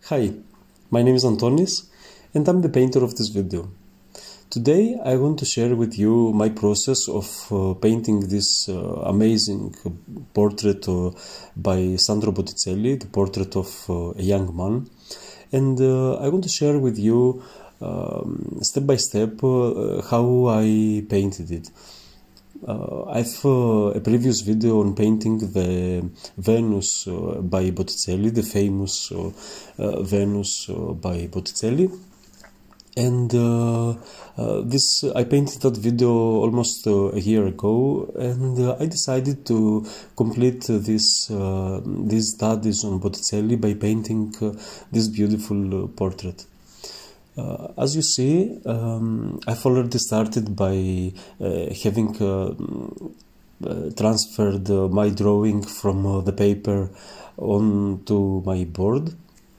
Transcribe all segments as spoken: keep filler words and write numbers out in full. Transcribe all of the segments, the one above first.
Hi, my name is Antonis and I'm the painter of this video. Today I want to share with you my process of uh, painting this uh, amazing portrait uh, by Sandro Botticelli, the portrait of uh, a young man. And uh, I want to share with you um, step by step uh, how I painted it. Uh, I've uh, a previous video on painting the Venus uh, by Botticelli, the famous uh, uh, Venus uh, by Botticelli, and uh, uh, this I painted that video almost uh, a year ago, and uh, I decided to complete uh, this uh, these studies on Botticelli by painting uh, this beautiful uh, portrait. Uh, as you see, um, I've already started by uh, having uh, uh, transferred uh, my drawing from uh, the paper onto my board,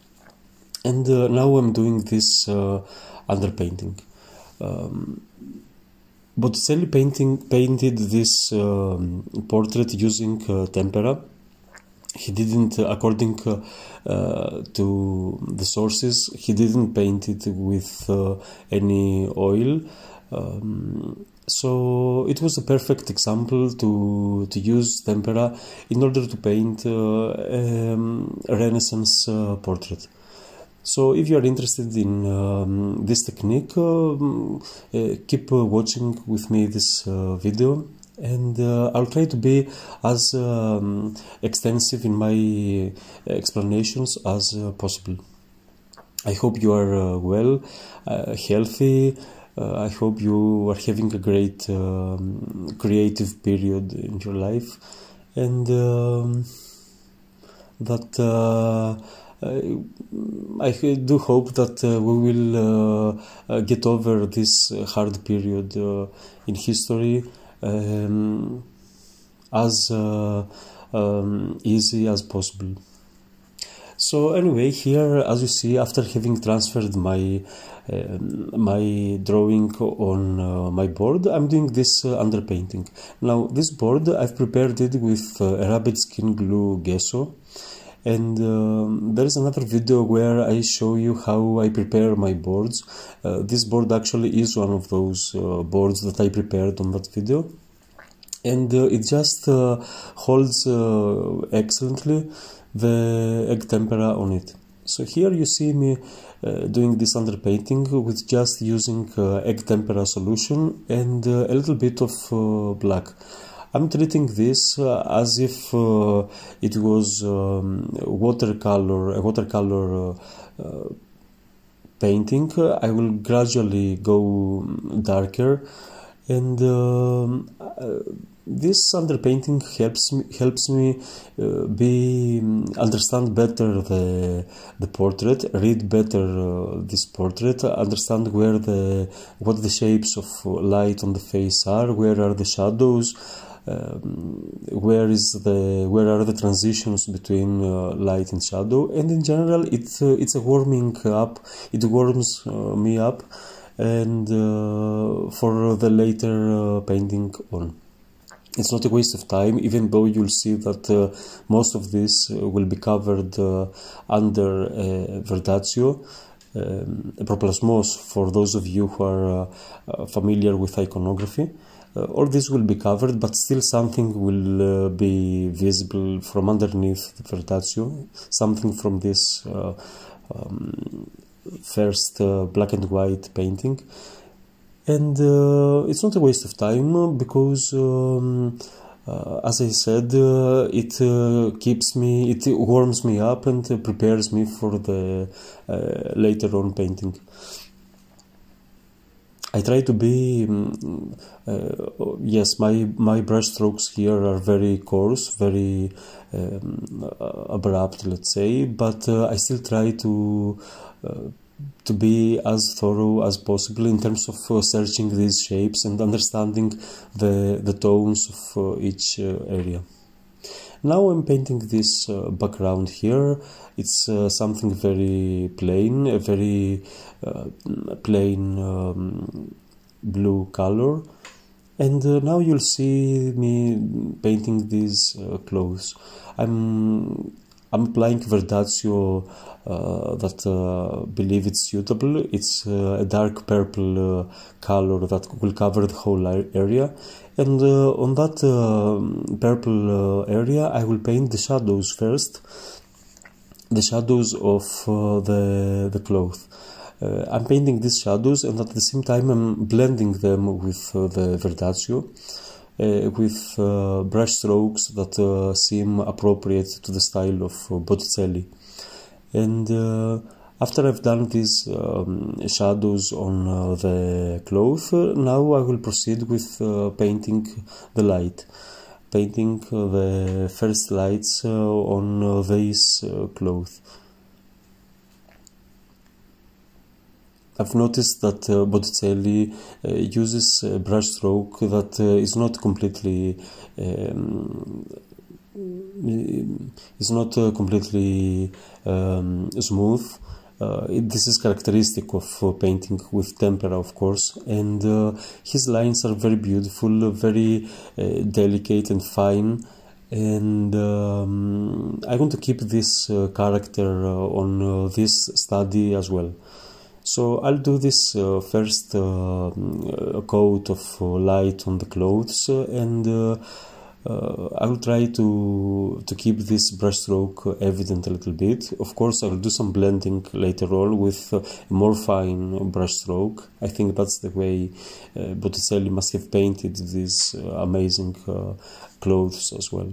and uh, now I'm doing this uh, underpainting. Um, Botticelli painting painted this um, portrait using uh, tempera. He didn't, uh, according uh, uh, to the sources, he didn't paint it with uh, any oil. Um, so it was a perfect example to, to use tempera in order to paint uh, um, a Renaissance uh, portrait. So if you are interested in um, this technique, uh, uh, keep uh, watching with me this uh, video. And uh, I'll try to be as um, extensive in my explanations as uh, possible. I hope you are uh, well, uh, healthy. Uh, I hope you are having a great um, creative period in your life, and um, that uh, I do hope that uh, we will uh, uh, get over this hard period uh, in history Um, as uh, um, easy as possible. So anyway, here, as you see, after having transferred my uh, my drawing on uh, my board, I'm doing this uh, underpainting. Now this board I've prepared it with uh, a rabbit skin glue gesso, and um, there is another video where I show you how I prepare my boards. Uh, this board actually is one of those uh, boards that I prepared on that video, and uh, it just uh, holds uh, excellently the egg tempera on it. So here you see me uh, doing this underpainting with just using uh, egg tempera solution and uh, a little bit of uh, black. I'm treating this uh, as if uh, it was um, watercolor, a watercolor uh, uh, painting. I will gradually go darker, and um, uh, this underpainting helps me helps me uh, be understand better the the portrait, read better uh, this portrait, understand where the what the shapes of light on the face are, where are the shadows. Um, where is the where are the transitions between uh, light and shadow, and in general it's uh, it's a warming up. It warms uh, me up, and uh, for the later uh, painting on. It's not a waste of time, even though you'll see that uh, most of this uh, will be covered uh, under uh, Verdaccio. Um, a proplasmos, for those of you who are uh, uh, familiar with iconography. Uh, all this will be covered, but still something will uh, be visible from underneath the Verdaccio, something from this uh, um, first uh, black and white painting. And uh, it's not a waste of time, because um, uh, as I said, uh, it uh, keeps me, it warms me up and uh, prepares me for the uh, later on painting. I try to be, um, uh, yes, my, my brush strokes here are very coarse, very um, abrupt, let's say, but uh, I still try to uh, to be as thorough as possible in terms of uh, searching these shapes and understanding the, the tones of uh, each uh, area. Now I'm painting this uh, background here. It's uh, something very plain, a very uh, plain um, blue color. And uh, now you'll see me painting these uh, clothes. I'm I'm applying Verdazio uh, that uh, believe it's suitable. It's uh, a dark purple uh, color that will cover the whole area, and uh, on that uh, purple uh, area I will paint the shadows first, the shadows of uh, the, the cloth. Uh, I'm painting these shadows, and at the same time I'm blending them with uh, the Verdazio. Uh, with uh, brush strokes that uh, seem appropriate to the style of uh, Botticelli. And uh, after I've done these um, shadows on uh, the cloth, uh, now I will proceed with uh, painting the light. Painting uh, the first lights uh, on uh, this uh, cloth. I've noticed that uh, Botticelli uh, uses a brush stroke that uh, is not completely um, is not uh, completely um, smooth. Uh, it, this is characteristic of uh, painting with tempera, of course, and uh, his lines are very beautiful, very uh, delicate and fine. And um, I want to keep this uh, character uh, on uh, this study as well. So I'll do this uh, first uh, coat of uh, light on the clothes, uh, and uh, uh, I will try to to keep this brushstroke evident a little bit. Of course, I will do some blending later on with uh, a more fine brushstroke. I think that's the way uh, Botticelli must have painted these uh, amazing uh, clothes as well.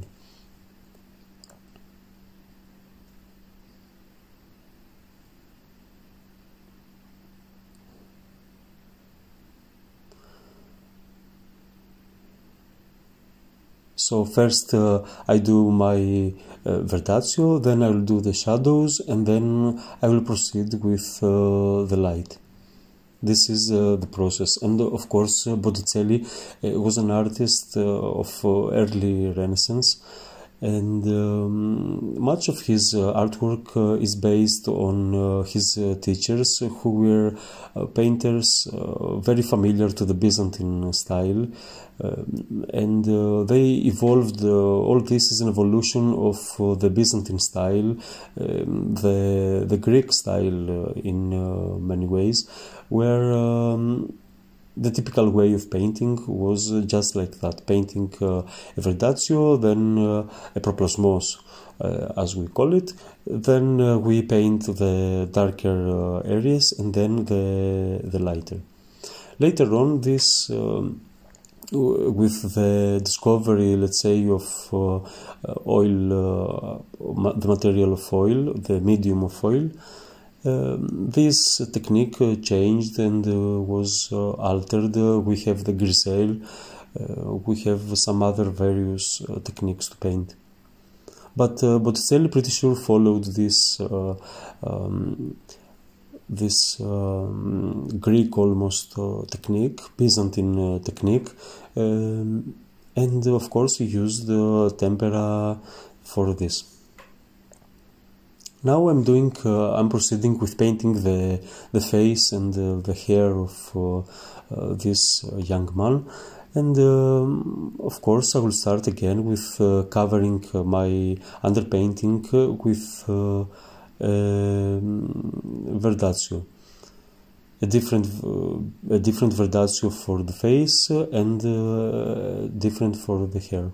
So first uh, I do my uh, Verdazio, then I will do the shadows, and then I will proceed with uh, the light. This is uh, the process. And uh, of course uh, Botticelli uh, was an artist uh, of uh, early Renaissance, and um, much of his uh, artwork uh, is based on uh, his uh, teachers, who were uh, painters uh, very familiar to the Byzantine style. Uh, and uh, they evolved, uh, all this is an evolution of uh, the Byzantine style, um, the, the Greek style uh, in uh, many ways, where um, the typical way of painting was uh, just like that, painting uh, a Verdazio, then uh, a proplasmos, uh, as we call it, then uh, we paint the darker uh, areas, and then the, the lighter. Later on, this um, with the discovery, let's say, of uh, oil, uh, ma the material of oil, the medium of oil, uh, this technique uh, changed and uh, was uh, altered. Uh, we have the griselle, uh, we have some other various uh, techniques to paint. But uh, Botticelli pretty sure followed this uh, um, this um, Greek almost uh, technique, Byzantine uh, technique, um, and of course he used uh, tempera for this. Now I'm doing, uh, I'm proceeding with painting the the face and uh, the hair of uh, uh, this uh, young man, and um, of course I will start again with uh, covering uh, my underpainting uh, with uh, Uh, Verdazio, a different uh, a different Verdazio for the face and uh, different for the hair.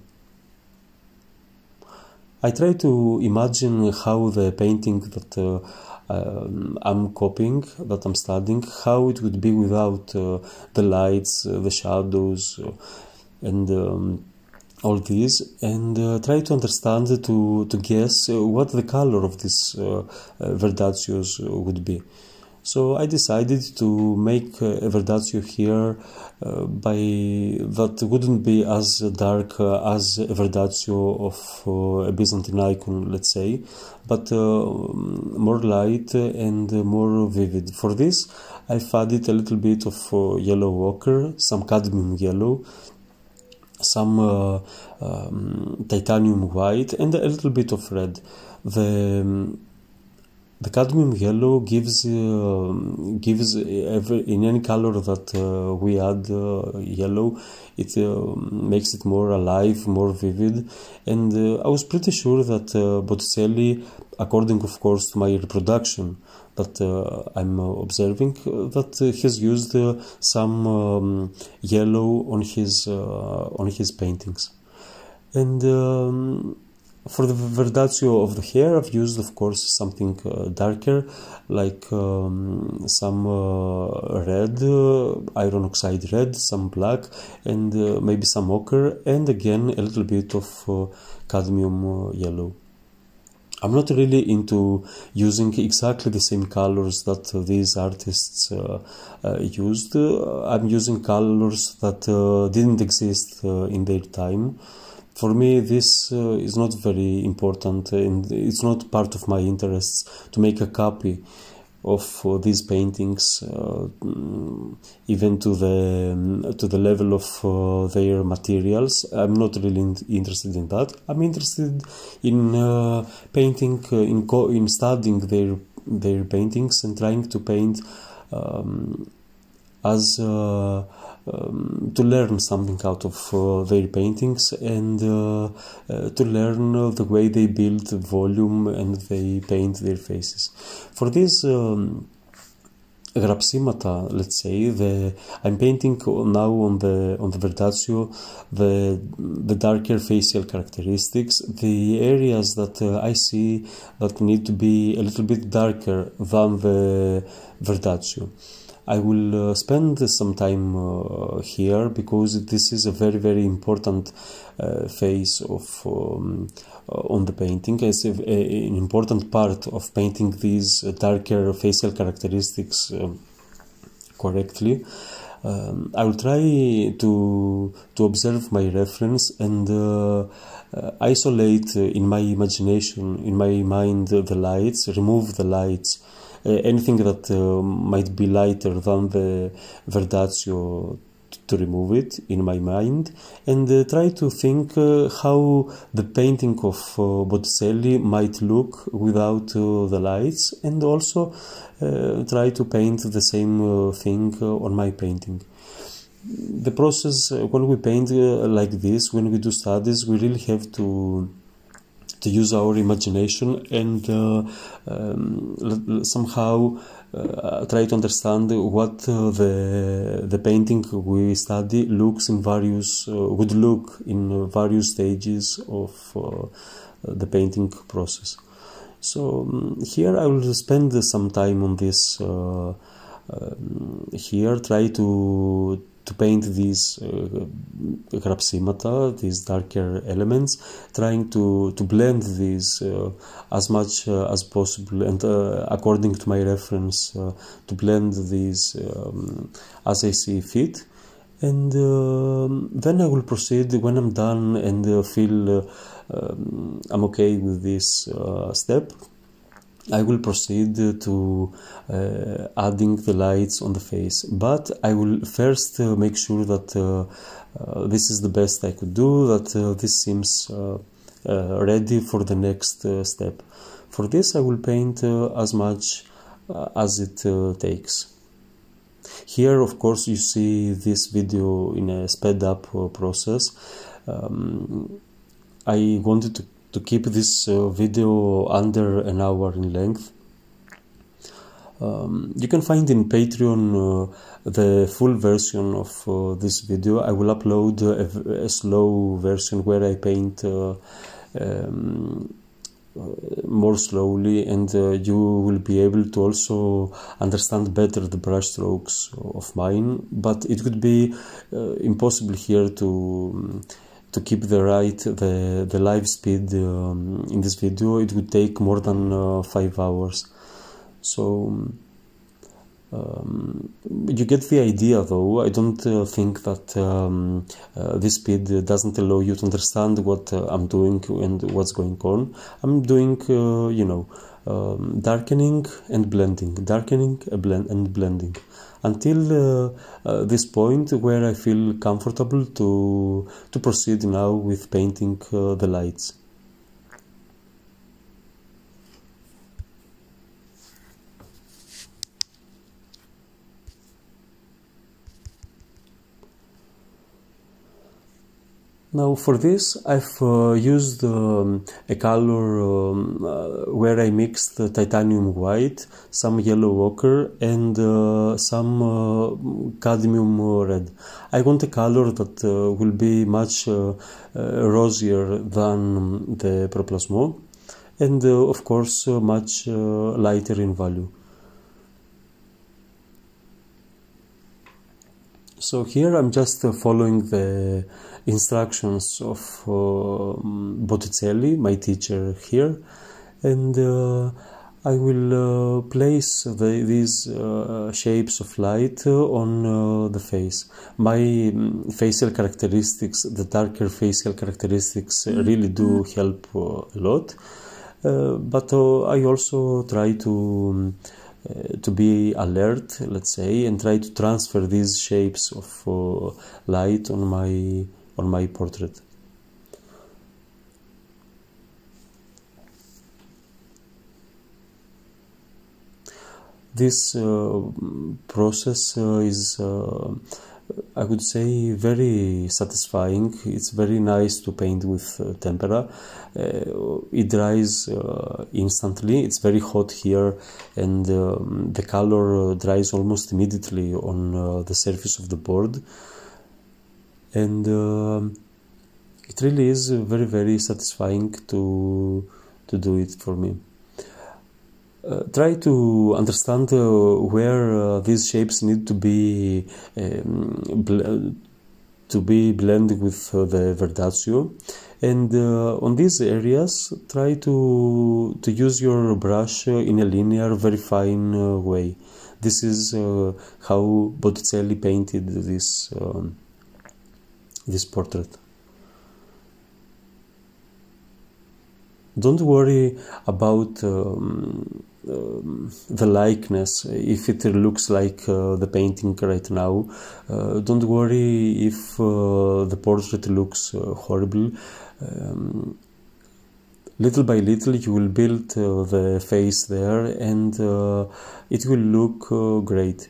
I try to imagine how the painting that uh, um, I'm copying, that I'm studying, how it would be without uh, the lights, uh, the shadows, uh, and um, all these, and uh, try to understand, to, to guess uh, what the color of these uh, uh, Verdazios would be. So I decided to make uh, a Verdazio here uh, by that wouldn't be as dark uh, as a Verdazio of uh, a Byzantine icon, let's say, but uh, more light and more vivid. For this I've added a little bit of uh, yellow ochre, some cadmium yellow, some uh, um, titanium white, and a little bit of red. The um, the cadmium yellow gives uh, gives every, in any color that uh, we add uh, yellow, it uh, makes it more alive, more vivid. And uh, I was pretty sure that uh, Botticelli, according of course to my reproduction that uh, I'm uh, observing, uh, that uh, he's used uh, some um, yellow on his uh, on his paintings. And um, for the verdaccio of the hair, I've used, of course, something uh, darker, like um, some uh, red, uh, iron oxide red, some black, and uh, maybe some ochre, and again a little bit of uh, cadmium uh, yellow. I'm not really into using exactly the same colors that uh, these artists uh, uh, used. Uh, I'm using colors that uh, didn't exist uh, in their time. For me, this uh, is not very important, and it's not part of my interests to make a copy of uh, these paintings, uh, even to the um, to the level of uh, their materials. I'm not really in interested in that. I'm interested in uh, painting, uh, in co in studying their their paintings and trying to paint um, as. Uh, Um, to learn something out of uh, their paintings, and uh, uh, to learn uh, the way they build volume and they paint their faces. For these um, grapsimata, let's say, the I'm painting now on the on the verdaccio the the darker facial characteristics, the areas that uh, I see that need to be a little bit darker than the verdaccio. I will uh, spend some time uh, here because this is a very very important uh, phase of um, uh, on the painting. It's a, a, an important part of painting these uh, darker facial characteristics uh, correctly. Um, I will try to to observe my reference and uh, uh, isolate uh, in my imagination, in my mind, uh, the lights, remove the lights. Uh, anything that uh, might be lighter than the verdaccio, to remove it in my mind, and uh, try to think uh, how the painting of uh, Botticelli might look without uh, the lights, and also uh, try to paint the same uh, thing uh, on my painting. The process, uh, when we paint uh, like this, when we do studies, we really have to to use our imagination and uh, um, somehow uh, try to understand what uh, the the painting we study looks in various uh, would look in various stages of uh, the painting process. So um, here I will spend some time on this. Uh, um, here try to to paint these uh, grapsimata, these darker elements, trying to, to blend these uh, as much uh, as possible, and uh, according to my reference, uh, to blend these um, as I see fit. And uh, then I will proceed when I'm done and uh, feel uh, um, I'm okay with this uh, step. I will proceed to uh, adding the lights on the face, but I will first uh, make sure that uh, uh, this is the best I could do, that uh, this seems uh, uh, ready for the next uh, step. For this I will paint uh, as much uh, as it uh, takes. Here of course you see this video in a sped up uh, process. Um, I wanted to to keep this uh, video under an hour in length. Um, you can find in Patreon uh, the full version of uh, this video. I will upload a, a slow version where I paint uh, um, more slowly, and uh, you will be able to also understand better the brushstrokes of mine, but it would be uh, impossible here to um, to keep the right the the live speed um, in this video. It would take more than uh, five hours. So um, you get the idea, though. I don't uh, think that um, uh, this speed doesn't allow you to understand what uh, I'm doing and what's going on. I'm doing, uh, you know, um, darkening and blending, darkening and, blend and blending, until uh, uh, this point where I feel comfortable to to proceed now with painting uh, the lights. Now for this I've uh, used um, a color um, uh, where I mixed the titanium white, some yellow ochre and uh, some uh, cadmium red. I want a color that uh, will be much uh, uh, rosier than the Proplasmo and uh, of course uh, much uh, lighter in value. So here I'm just uh, following the instructions of uh, Botticelli, my teacher here, and uh, I will uh, place the, these uh, shapes of light uh, on uh, the face. My um, facial characteristics, the darker facial characteristics uh, really do help uh, a lot, uh, but uh, I also try to um, Uh, to be alert, let's say, and try to transfer these shapes of uh, light on my on my portrait. This uh, process uh, is, uh, I would say, very satisfying. It's very nice to paint with uh, tempera. Uh, it dries uh, instantly. It's very hot here, and um, the color dries almost immediately on uh, the surface of the board. And uh, it really is very, very satisfying to to do it for me. Uh, try to understand uh, where uh, these shapes need to be um, to be blended with uh, the Verdaccio, and uh, on these areas try to to use your brush uh, in a linear, very fine uh, way. This is uh, how Botticelli painted this um, this portrait. Don't worry about um, um, the likeness, if it looks like uh, the painting right now. Uh, don't worry if uh, the portrait looks uh, horrible. Um, little by little you will build uh, the face there, and uh, it will look uh, great.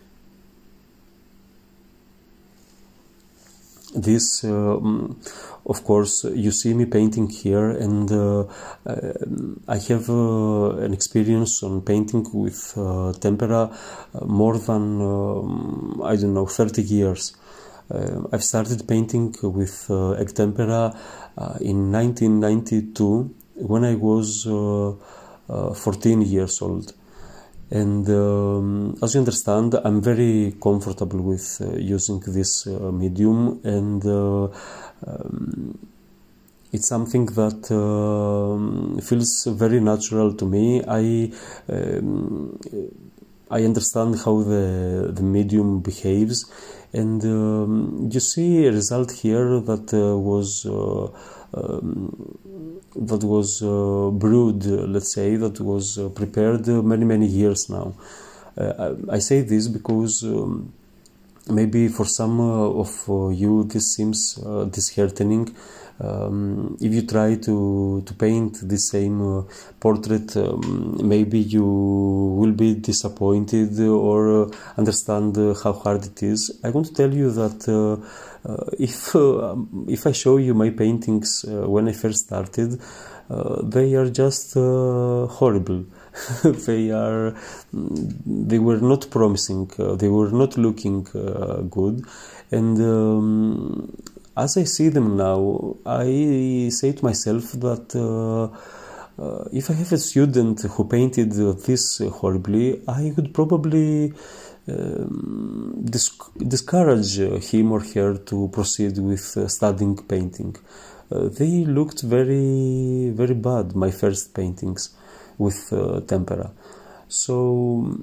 This, uh, of course, you see me painting here, and uh, uh, I have uh, an experience on painting with uh, tempera uh, more than, uh, I don't know, thirty years. Uh, I've started painting with uh, egg tempera uh, in nineteen ninety-two, when I was uh, uh, fourteen years old. And um, as you understand, I'm very comfortable with uh, using this uh, medium, and uh, um, it's something that uh, feels very natural to me. I um, I understand how the the medium behaves, and um, you see a result here that uh, was uh, um, that was uh, brewed, uh, let's say, that was uh, prepared uh, many many years now. Uh, I, I say this because um, maybe for some uh, of uh, you this seems uh, disheartening. Um, if you try to to paint the same uh, portrait, um, maybe you will be disappointed or uh, understand uh, how hard it is. I want to tell you that uh, uh, if uh, if I show you my paintings uh, when I first started, uh, they are just uh, horrible. they are they were not promising. Uh, they were not looking uh, good, and um, as I see them now, I say to myself that uh, uh, if I have a student who painted uh, this horribly, I would probably um, dis discourage him or her to proceed with uh, studying painting. Uh, they looked very, very bad, my first paintings with uh, tempera. So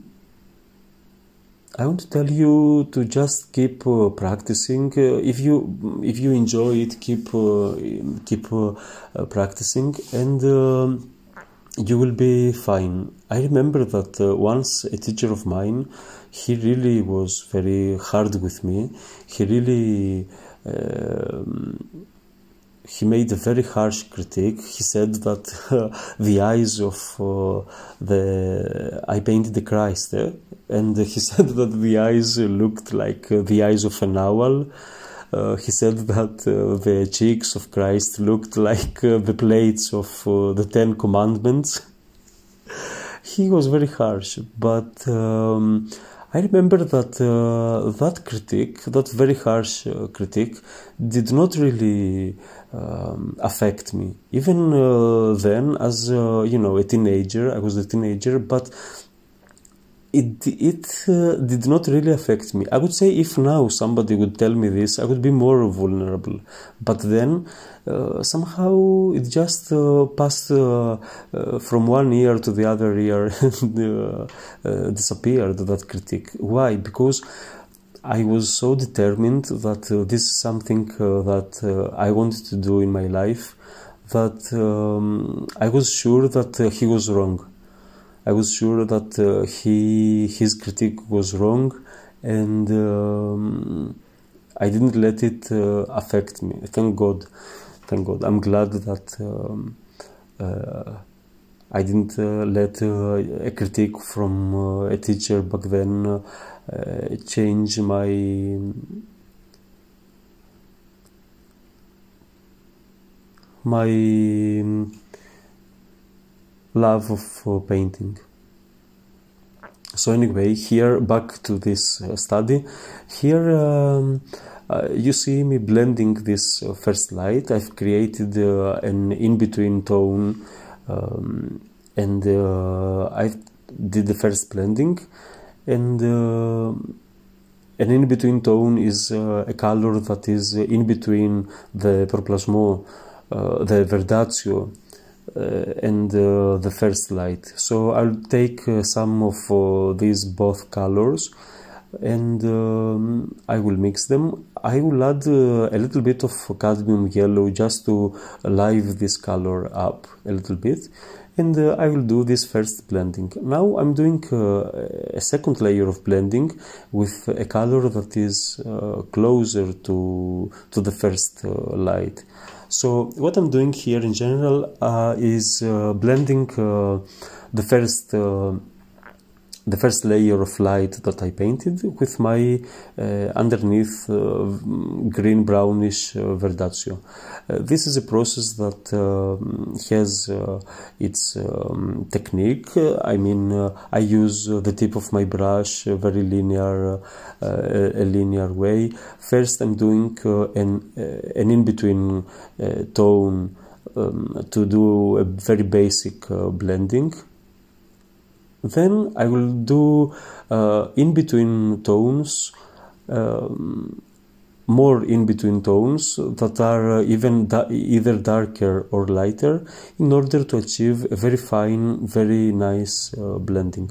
I want to tell you to just keep uh, practicing. Uh, if you if you enjoy it, keep uh, keep uh, uh, practicing, and uh, you will be fine. I remember that uh, once a teacher of mine, he really was very hard with me. He really uh, he made a very harsh critique. He said that uh, the eyes of uh, the I painted the Christ, eh? And he said that the eyes looked like uh, the eyes of an owl. uh, he said that uh, the cheeks of Christ looked like uh, the plates of uh, the Ten Commandments. He was very harsh, but um, I remember that uh, that critique, that very harsh uh, critique, did not really um, affect me. Even uh, then, as uh, you know, a teenager, I was a teenager, but it it uh, did not really affect me. I would say if now somebody would tell me this, I would be more vulnerable. But then uh, somehow it just uh, passed uh, uh, from one ear to the other ear and uh, uh, disappeared, that critique. Why? Because I was so determined that uh, this is something uh, that uh, I wanted to do in my life, that um, I was sure that uh, he was wrong. I was sure that uh, he his critique was wrong, and um, I didn't let it uh, affect me. Thank God, thank God. I'm glad that um, uh, I didn't uh, let uh, a critique from uh, a teacher back then uh, uh, change my my love of uh, painting. So anyway, here back to this uh, study. Here um, uh, you see me blending this uh, first light. I've created uh, an in-between tone, um, and uh, I did the first blending, and uh, an in-between tone is uh, a color that is in between the proplasmo, uh, the verdaccio, Uh, and uh, the first light. So I'll take uh, some of uh, these both colors, and um, I will mix them. I will add uh, a little bit of cadmium yellow just to liven this color up a little bit, and uh, I will do this first blending. Now I'm doing uh, a second layer of blending with a color that is uh, closer to, to the first uh, light. So what I'm doing here in general uh, is uh, blending uh, the first uh, the first layer of light that I painted with my uh, underneath uh, green brownish uh, verdaccio. Uh, this is a process that uh, has uh, its um, technique. Uh, I mean, uh, I use uh, the tip of my brush, a very linear, uh, a linear way. First, I'm doing uh, an uh, an in-between uh, tone um, to do a very basic uh, blending. Then I will do uh, in-between tones, um, more in-between tones that are uh, even da either darker or lighter, in order to achieve a very fine, very nice uh, blending.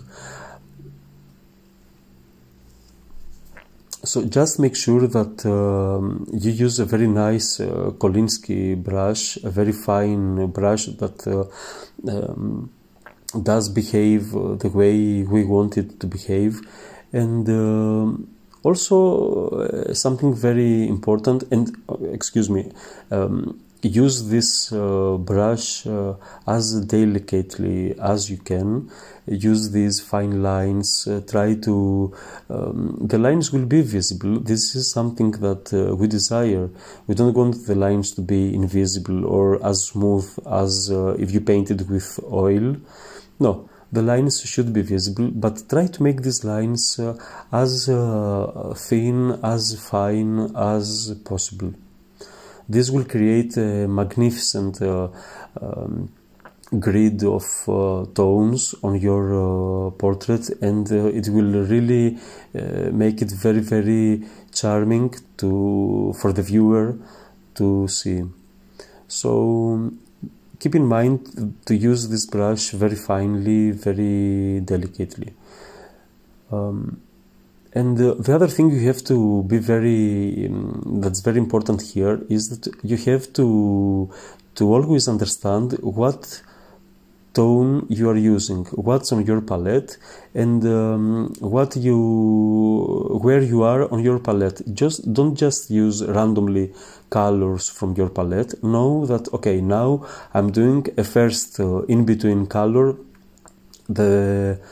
So just make sure that um, you use a very nice uh, Kolinsky brush, a very fine brush that uh, um, does behave uh, the way we want it to behave. And uh, also uh, something very important, and uh, excuse me, um, use this uh, brush uh, as delicately as you can. Use these fine lines, uh, try to, um, the lines will be visible. This is something that uh, we desire. We don't want the lines to be invisible or as smooth as uh, if you painted with oil. No, the lines should be visible, but try to make these lines uh, as uh, thin, as fine as possible. This will create a magnificent uh, um, grid of uh, tones on your uh, portrait, and uh, it will really uh, make it very, very charming to for the viewer to see. So keep in mind to use this brush very finely, very delicately. Um, and uh, the other thing you have to be very, um, that's very important here, is that you have to, to always understand what tone you are using, what's on your palette, and um, what you, where you are on your palette. Just don't just use randomly colors from your palette. Know that, okay, now I'm doing a first uh, in-between color, the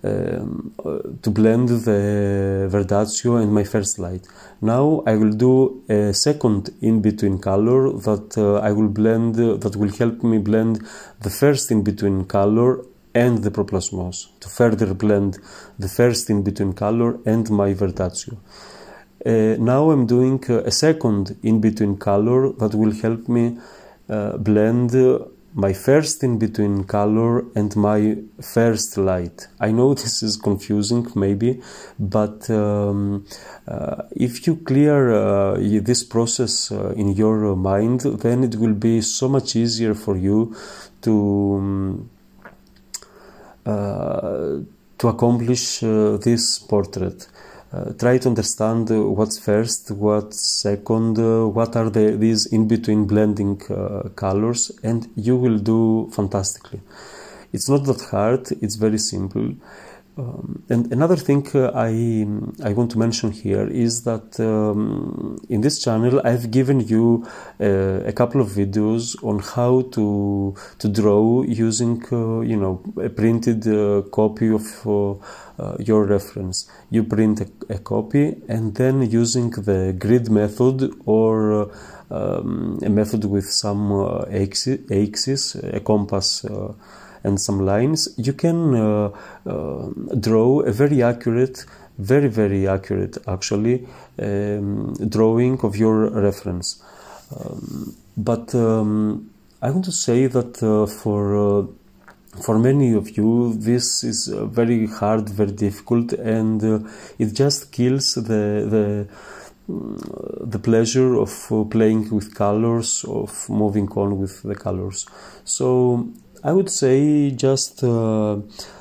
um, to blend the verdaccio and my first light. Now I will do a second in-between color that uh, I will blend, uh, that will help me blend the first in-between color and the proplasmos, to further blend the first in-between color and my verdaccio. Uh, now I'm doing uh, a second in-between color that will help me uh, blend uh, my first in-between color and my first light. I know this is confusing maybe, but um, uh, if you clear uh, this process uh, in your mind, then it will be so much easier for you to um, uh, to accomplish uh, this portrait. Uh, try to understand uh, what's first, what's second, uh, what are the, these in-between blending uh, colors, and you will do fantastically. It's not that hard, it's very simple. Um, and another thing uh, I, I want to mention here is that um, in this channel I've given you uh, a couple of videos on how to, to draw using uh, you know, a printed uh, copy of uh, uh, your reference. You print a, a copy and then using the grid method or uh, um, a method with some uh, axis, a compass uh, and some lines, you can uh, uh, draw a very accurate, very, very accurate actually, um, drawing of your reference. Um, but um, I want to say that uh, for, uh, for many of you, this is uh, very hard, very difficult, and uh, it just kills the, the, the pleasure of uh, playing with colors, of moving on with the colors. So I would say just uh,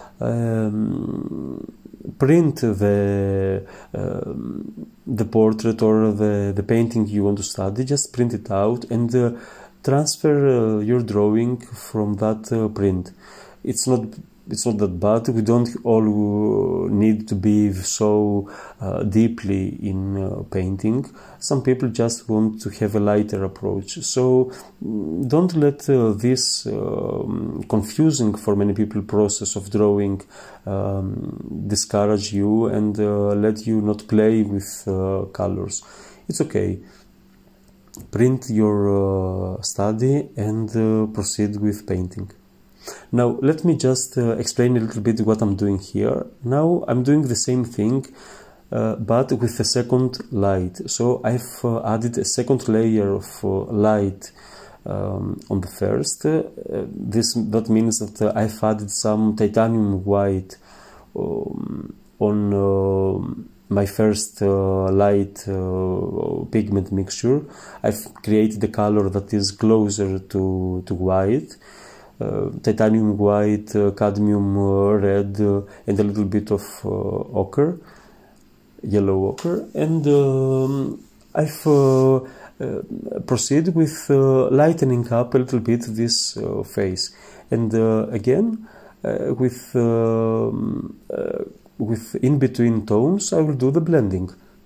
um, print the uh, the portrait or the, the painting you want to study, just print it out and uh, transfer uh, your drawing from that uh, print. It's not It's not that bad. We don't all need to be so uh, deeply in uh, painting. Some people just want to have a lighter approach. So don't let uh, this uh, confusing for many people process of drawing um, discourage you and uh, let you not play with uh, colors. It's okay. Print your uh, study and uh, proceed with painting. Now let me just uh, explain a little bit what I'm doing here. Now I'm doing the same thing uh, but with a second light. So I've uh, added a second layer of uh, light um, on the first. Uh, this that means that uh, I've added some titanium white um, on uh, my first uh, light uh, pigment mixture. I've created a color that is closer to, to white. Uh, titanium white, uh, cadmium uh, red, uh, and a little bit of uh, ochre, yellow ochre, and um, I've uh, uh, proceeded with uh, lightening up a little bit this uh, face, and uh, again uh, with uh, uh, with in between tones I will do the blending.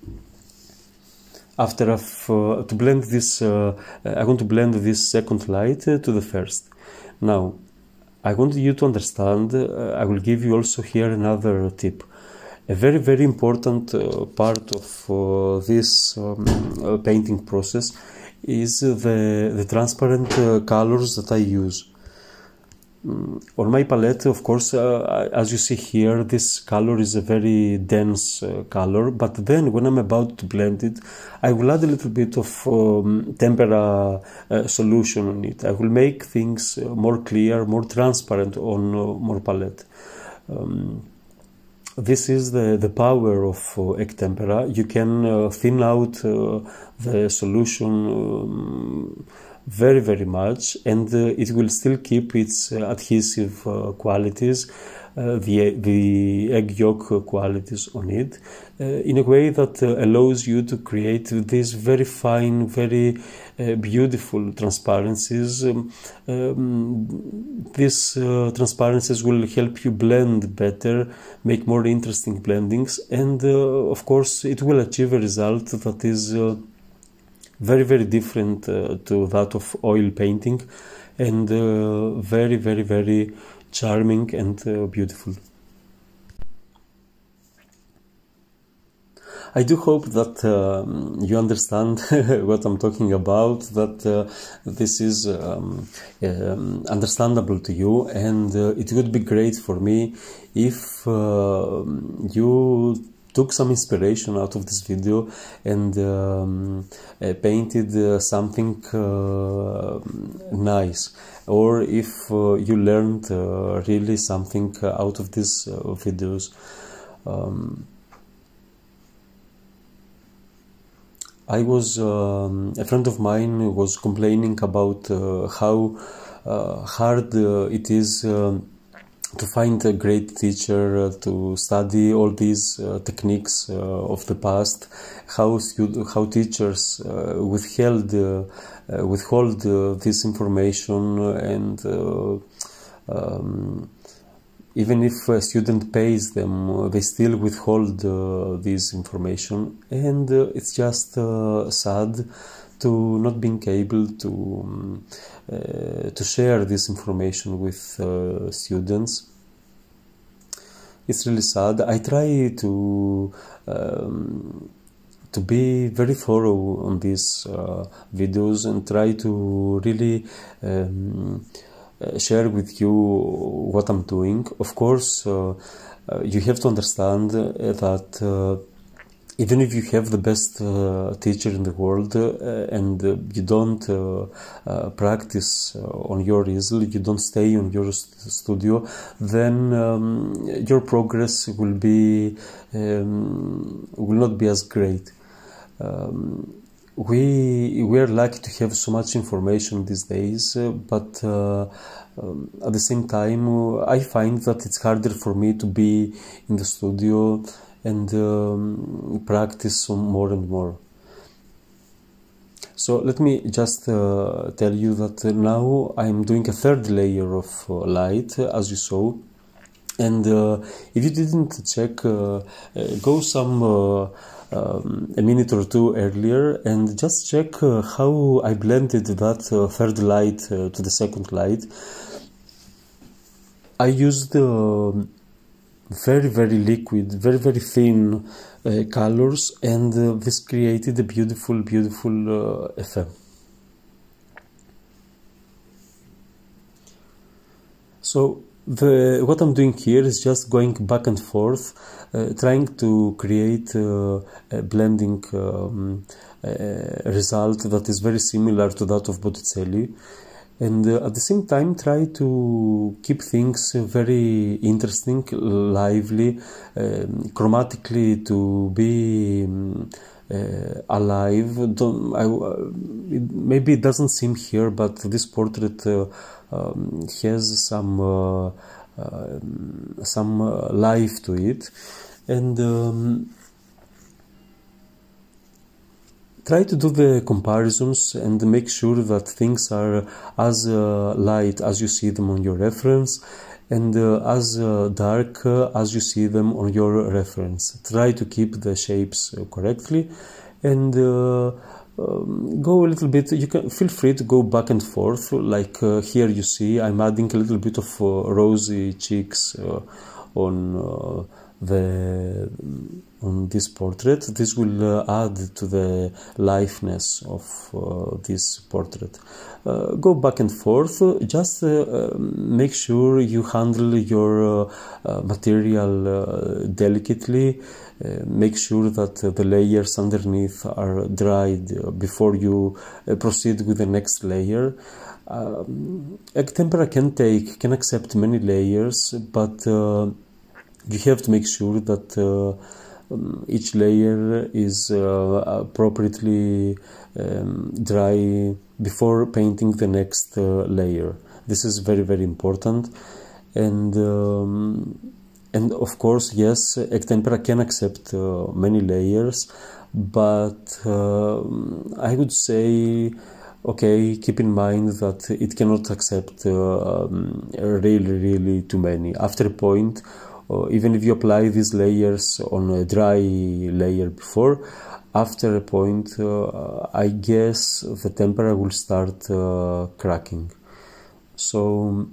After I've uh, to blend this, uh, I want to blend this second light uh, to the first. Now, I want you to understand, uh, I will give you also here another tip. A very, very important uh, part of uh, this um, uh, painting process is the, the transparent uh, colors that I use. Mm, on my palette, of course, uh, as you see here, this color is a very dense uh, color, but then when I'm about to blend it, I will add a little bit of um, tempera uh, solution on it. I will make things uh, more clear, more transparent on uh, more palette. Um, this is the, the power of uh, egg tempera. You can uh, thin out uh, the solution um, very, very much, and uh, it will still keep its uh, adhesive uh, qualities, uh, the, the egg yolk qualities on it, uh, in a way that uh, allows you to create these very fine, very uh, beautiful transparencies. Um, um, these uh, transparencies will help you blend better, make more interesting blendings, and uh, of course it will achieve a result that is uh, very, very different uh, to that of oil painting, and uh, very, very, very charming and uh, beautiful. I do hope that um, you understand what I'm talking about, that uh, this is um, um, understandable to you, and uh, it would be great for me if uh, you took some inspiration out of this video and um, uh, painted uh, something uh, nice, or if uh, you learned uh, really something out of these uh, videos. Um, I was, um, a friend of mine was complaining about uh, how uh, hard uh, it is uh, to find a great teacher, uh, to study all these uh, techniques uh, of the past, how how teachers uh, withheld, uh, uh, withhold uh, this information, and uh, um, even if a student pays them, uh, they still withhold uh, this information, and uh, it's just uh, sad to not being able to um, uh, to share this information with uh, students. It's really sad. I try to um, to be very thorough on these uh, videos and try to really um, Uh, share with you what I'm doing. Of course, uh, uh, you have to understand uh, that uh, even if you have the best uh, teacher in the world uh, and uh, you don't uh, uh, practice uh, on your easel, you don't stay on your st studio, then um, your progress will be um, will not be as great. Um, We we are lucky to have so much information these days, uh, but uh, um, at the same time, uh, I find that it's harder for me to be in the studio and um, practice more and more. So let me just uh, tell you that now I'm doing a third layer of uh, light, uh, as you saw. And uh, if you didn't check, uh, uh, go some uh, um, a minute or two earlier and just check uh, how I blended that uh, third light uh, to the second light. I used uh, very very liquid, very very thin uh, colors, and uh, this created a beautiful beautiful uh, effect. So The, what I'm doing here is just going back and forth, uh, trying to create uh, a blending um, uh, result that is very similar to that of Botticelli, and uh, at the same time try to keep things very interesting, lively, um, chromatically, to be um, uh, alive. Don't, I, uh, it, maybe it doesn't seem here, but this portrait uh, Um, has some uh, uh, some uh, life to it, and um, try to do the comparisons and make sure that things are as uh, light as you see them on your reference, and uh, as uh, dark uh, as you see them on your reference. Try to keep the shapes uh, correctly, and uh, Um, go a little bit. You can feel free to go back and forth, like uh, here you see I'm adding a little bit of uh, rosy cheeks uh, on uh, the on this portrait. This will uh, add to the liveness of uh, this portrait. Uh, go back and forth. Just uh, uh, make sure you handle your uh, uh, material uh, delicately. Uh, make sure that uh, the layers underneath are dried uh, before you uh, proceed with the next layer. Um, egg tempera can take, can accept many layers, but uh, you have to make sure that uh, um, each layer is uh, appropriately um, dry before painting the next uh, layer. This is very very important, and um, And of course, yes, egg tempera can accept uh, many layers, but uh, I would say, okay, keep in mind that it cannot accept uh, um, really, really too many. After a point, uh, even if you apply these layers on a dry layer before, after a point, uh, I guess the tempera will start uh, cracking. So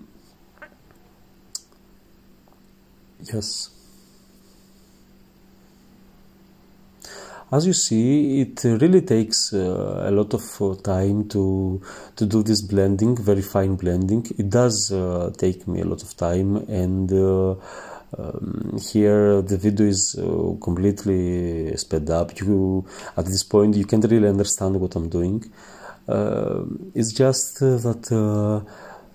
yes, as you see, it really takes uh, a lot of uh, time to to do this blending, very fine blending. It does uh, take me a lot of time, and uh, um, here the video is uh, completely sped up. You, at this point, you can't really understand what I'm doing. Uh, it's just uh, that uh,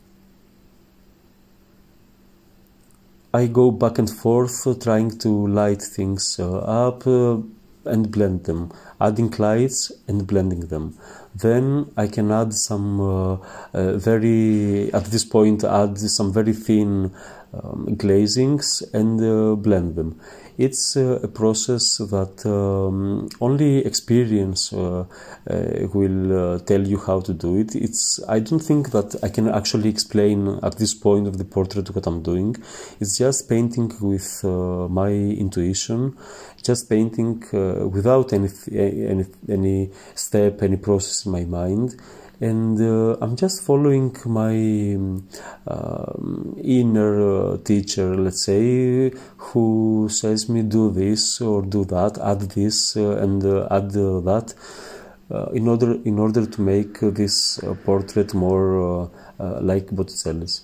I go back and forth uh, trying to light things uh, up uh, and blend them, adding lights and blending them. Then I can add some uh, uh, very, at this point, add some very thin um, glazings and uh, blend them. It's uh, a process that um, only experience uh, uh, will uh, tell you how to do it. It's, I don't think that I can actually explain at this point of the portrait what I'm doing. It's just painting with uh, my intuition, just painting uh, without any, any, any step, any process in my mind. And uh, I'm just following my uh, inner uh, teacher, let's say, who says me do this or do that, add this uh, and uh, add uh, that, uh, in order in order to make uh, this uh, portrait more uh, uh, like Botticelli's.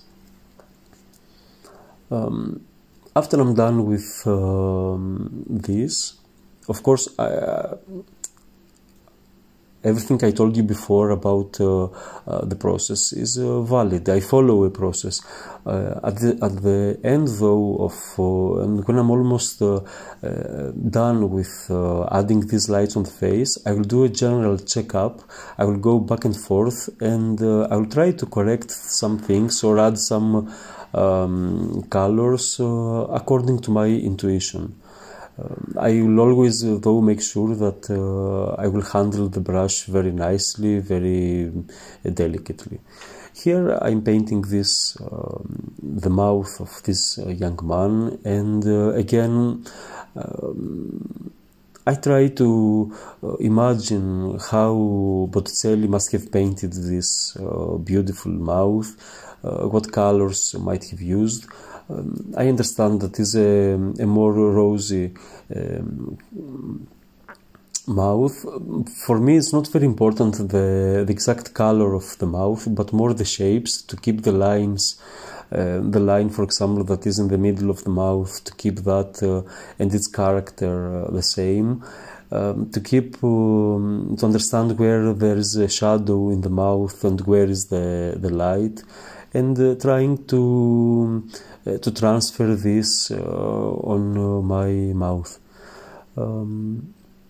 Um, after I'm done with um, this, of course, I. Uh, Everything I told you before about uh, uh, the process is uh, valid. I follow a process. Uh, at the at the end, though, of uh, and when I'm almost uh, uh, done with uh, adding these lights on the face, I will do a general checkup. I will go back and forth, and uh, I will try to correct some things or add some um, colors uh, according to my intuition. Uh, I will always, uh, though, make sure that uh, I will handle the brush very nicely, very uh, delicately. Here I'm painting this, uh, the mouth of this uh, young man, and uh, again um, I try to uh, imagine how Botticelli must have painted this uh, beautiful mouth, uh, what colors might have used. Um, I understand that is a, a more rosy um, mouth. For me, it's not very important the, the exact color of the mouth, but more the shapes, to keep the lines, uh, the line, for example, that is in the middle of the mouth, to keep that uh, and its character uh, the same. Um, to keep, um, to understand where there is a shadow in the mouth and where is the, the light, and uh, trying to uh, to transfer this uh, on uh, my mouth. Um,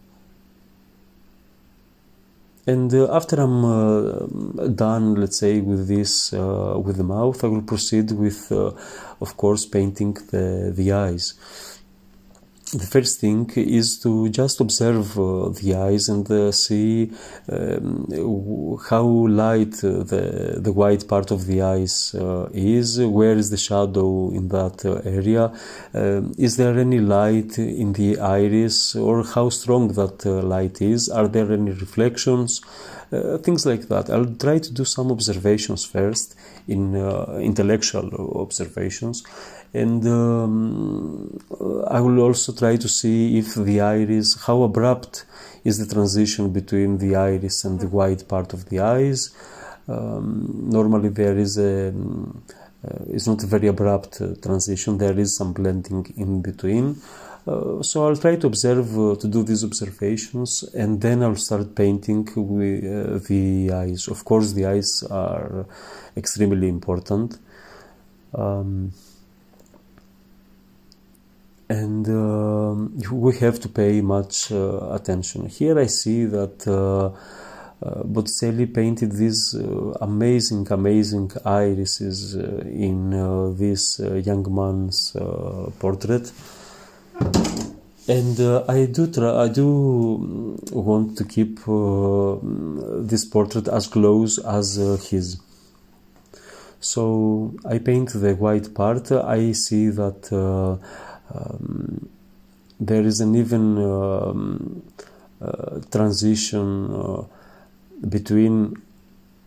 and uh, after I'm uh, done, let's say, with this, uh, with the mouth, I will proceed with, uh, of course, painting the, the eyes. The first thing is to just observe uh, the eyes and uh, see um, how light uh, the, the white part of the eyes uh, is, where is the shadow in that uh, area, uh, is there any light in the iris, or how strong that uh, light is, are there any reflections, uh, things like that. I'll try to do some observations first, in uh, intellectual observations. And um, I will also try to see if the iris, how abrupt is the transition between the iris and the white part of the eyes. Um, normally there is a, uh, it's not a very abrupt uh, transition, there is some blending in between. Uh, so I'll try to observe, uh, to do these observations, and then I'll start painting with uh, the eyes. Of course, the eyes are extremely important. Um, And uh, we have to pay much uh, attention. Here I see that uh, uh, Botticelli painted these uh, amazing, amazing irises uh, in uh, this uh, young man's uh, portrait. And uh, I do try, I do want to keep uh, this portrait as close as uh, his. So I paint the white part. I see that uh, Um, there is an even um, uh, transition uh, between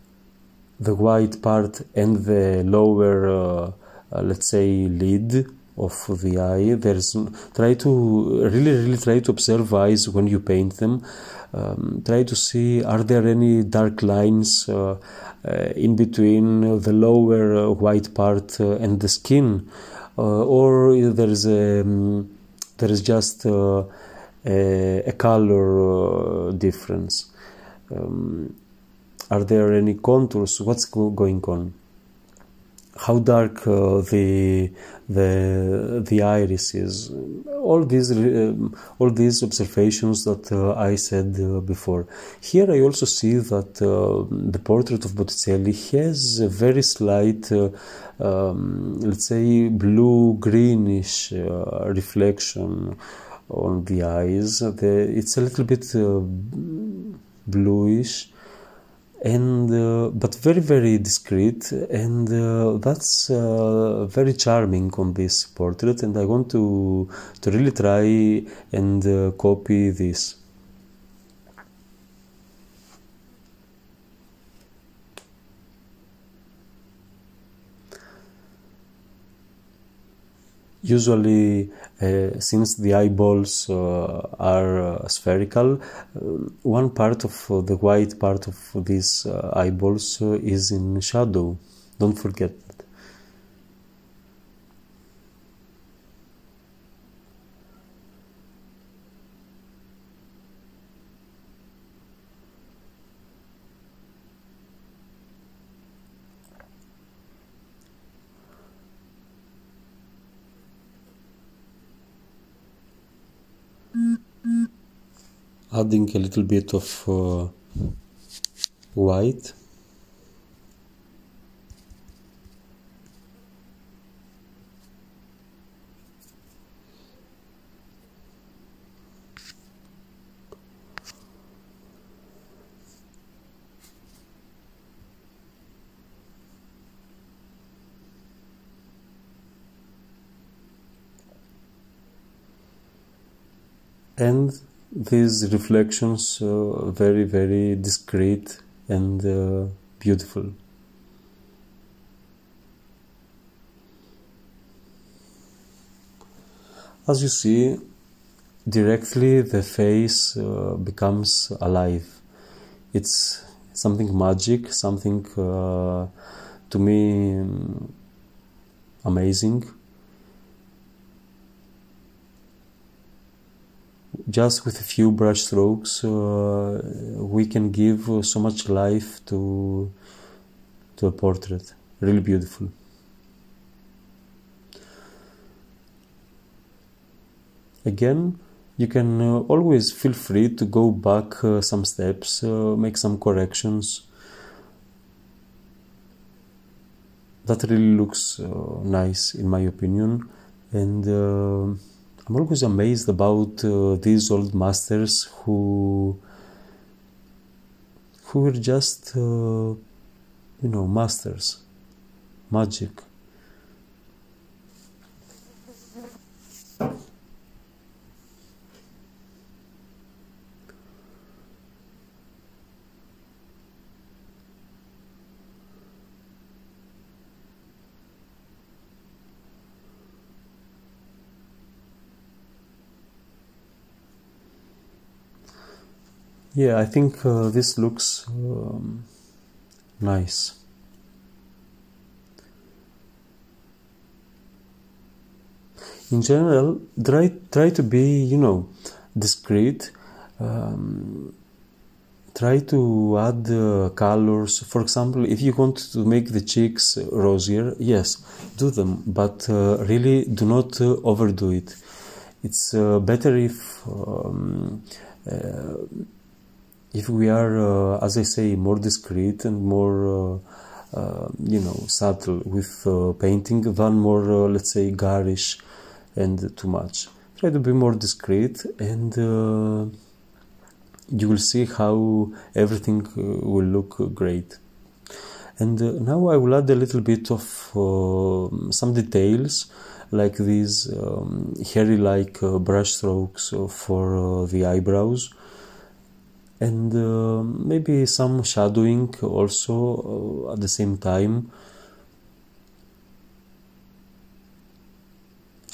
the white part and the lower, uh, uh, let's say, lid of the eye. There's try to really really try to observe eyes when you paint them. Um, try to see, are there any dark lines uh, uh, in between the lower uh, white part uh, and the skin, uh, or there is a um, there is just uh, a, a color uh, difference. Um, are there any contours? What's go going on? How dark uh, the the the iris is. All these uh, all these observations that uh, I said uh, before. Here I also see that uh, the portrait of Botticelli has a very slight, uh, um, let's say, blue greenish uh, reflection on the eyes. The, it's a little bit uh, bluish, and uh, but very very discreet, and uh, that's uh, very charming on this portrait, and I want to to really try and uh, copy this. Usually, uh, since the eyeballs uh, are uh, spherical, uh, one part of uh, the white part of these uh, eyeballs uh, is in shadow. Don't forget that. Adding a little bit of uh, white. And these reflections uh, very very discreet and uh, beautiful. As you see, directly the face uh, becomes alive. It's something magic, something uh, to me um, amazing. Just with a few brush strokes, uh, we can give uh, so much life to to a portrait. Really beautiful. Again, you can uh, always feel free to go back uh, some steps, uh, make some corrections. That really looks uh, nice, in my opinion, and uh, I'm always amazed about uh, these old masters who who were just, uh, you know, masters, magic. Yeah, I think uh, this looks um, nice. In general, try, try to be, you know, discreet. Um, try to add uh, colors. For example, if you want to make the cheeks rosier, yes, do them, but uh, really do not uh, overdo it. It's uh, better if um, uh, if we are, uh, as I say, more discreet and more, uh, uh, you know, subtle with uh, painting than more, uh, let's say, garish and too much. Try to be more discreet, and uh, you will see how everything uh, will look uh, great. And uh, now I will add a little bit of uh, some details, like these um, hairy-like uh, brush strokes for uh, the eyebrows. And uh, maybe some shadowing also uh, at the same time.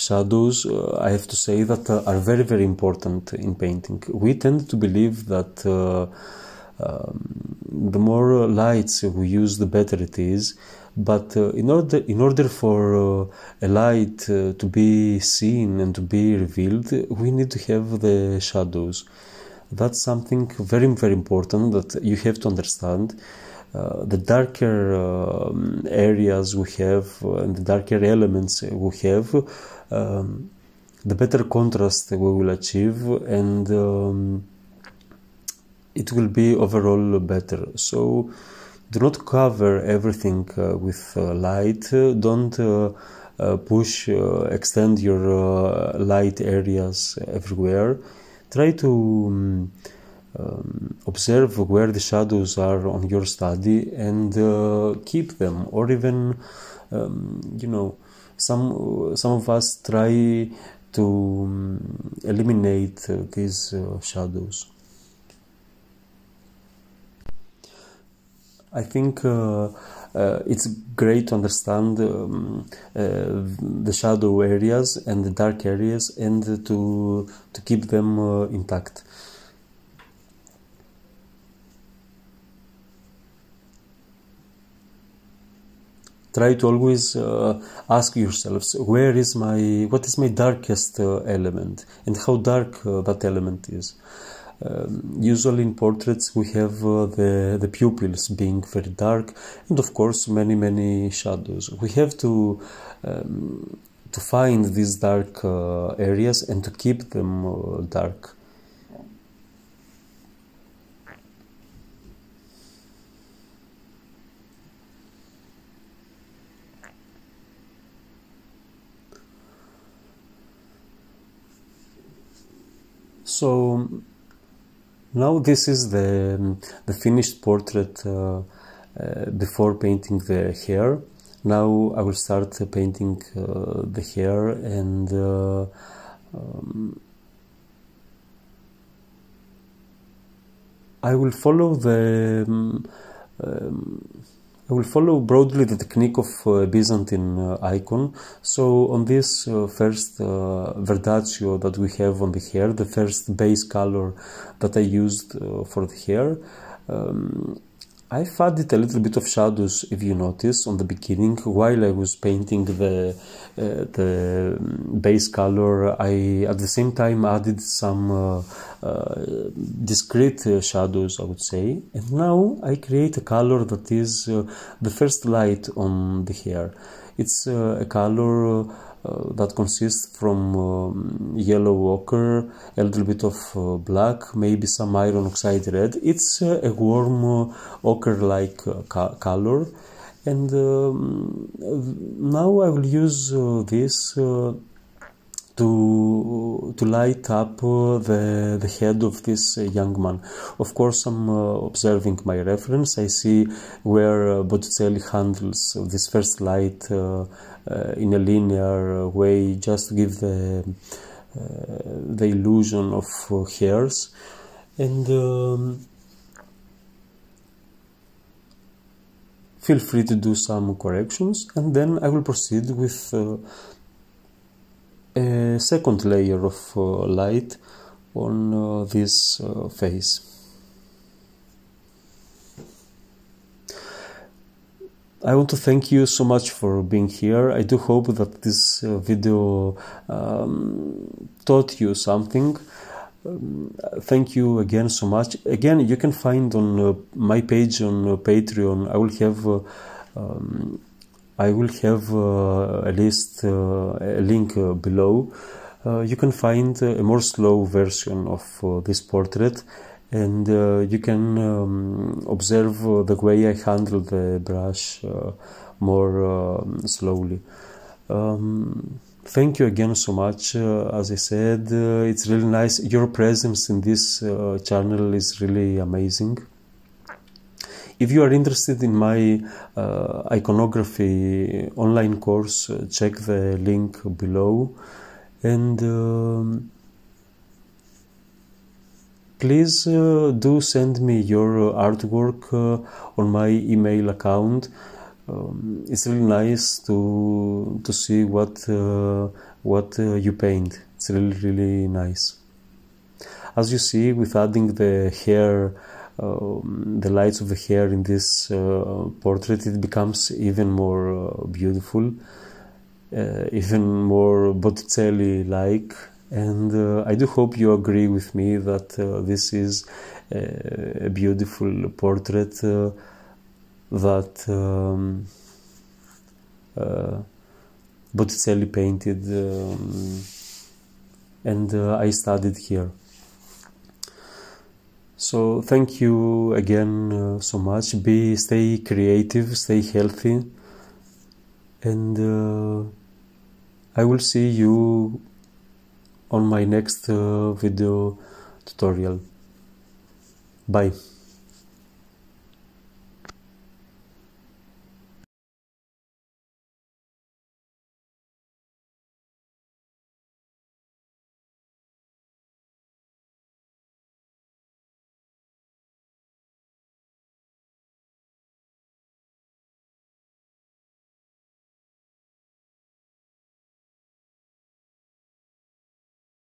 shadows, uh, I have to say that uh, are very, very important in painting. We tend to believe that uh, um, the more lights we use, the better it is. But uh, in order in order for uh, a light uh, to be seen and to be revealed, we need to have the shadows. That's something very, very important that you have to understand. Uh, the darker uh, areas we have uh, and the darker elements we have, um, the better contrast we will achieve, and um, it will be overall better. So do not cover everything uh, with uh, light. Don't uh, uh, push, uh, extend your uh, light areas everywhere. Try to um, Um, observe where the shadows are on your study and uh, keep them, or even um, you know, some some of us try to um, eliminate uh, these uh, shadows. I think uh, uh, it's great to understand um, uh, the shadow areas and the dark areas, and to to keep them uh, intact. Try to always uh, ask yourselves, where is my, what is my darkest uh, element, and how dark uh, that element is. Um, usually in portraits we have uh, the, the pupils being very dark, and of course many, many shadows. We have to, um, to find these dark uh, areas and to keep them uh, dark. So now this is the, the finished portrait uh, uh, before painting the hair. Now I will start uh, painting uh, the hair, and uh, um, I will follow the um, um, I will follow broadly the technique of uh, Byzantine uh, icon. So on this uh, first uh, verdaccio that we have on the hair, the first base color that I used uh, for the hair, um, I've added a little bit of shadows, if you notice, on the beginning. While I was painting the, uh, the base color, I at the same time added some uh, uh, discrete uh, shadows, I would say. And now I create a color that is uh, the first light on the hair. It's uh, a color uh, Uh, that consists from um, yellow ochre, a little bit of uh, black, maybe some iron oxide red. It's uh, a warm uh, ochre-like uh, color, and um, now I will use uh, this uh, to to light up uh, the the head of this uh, young man. Of course, I'm uh, observing my reference. I see where uh, Botticelli handles this first light uh, uh, in a linear way, just to give the uh, the illusion of uh, hairs, and um, feel free to do some corrections, and then I will proceed with uh, a second layer of uh, light on uh, this uh, face. I want to thank you so much for being here. I do hope that this uh, video um, taught you something. Um, thank you again so much. Again, you can find on uh, my page on uh, Patreon, I will have uh, um, I will have uh, a list, uh, a link uh, below. Uh, you can find uh, a more slow version of uh, this portrait, and uh, you can um, observe uh, the way I handle the brush uh, more uh, slowly. Um, thank you again so much. Uh, as I said, uh, it's really nice. Your presence in this uh, channel is really amazing. If you are interested in my uh, iconography online course, uh, check the link below, and um, please uh, do send me your artwork uh, on my email account. um, it's really nice to to see what uh, what uh, you paint. It's really really nice. As you see, with adding the hair, um, the lights of the hair in this uh, portrait, it becomes even more uh, beautiful, uh, even more Botticelli-like. And uh, I do hope you agree with me that uh, this is a, a beautiful portrait uh, that um, uh, Botticelli painted, um, and uh, I studied here. So thank you again uh, so much. Be stay creative, stay healthy, and uh, I will see you on my next uh, video tutorial. Bye.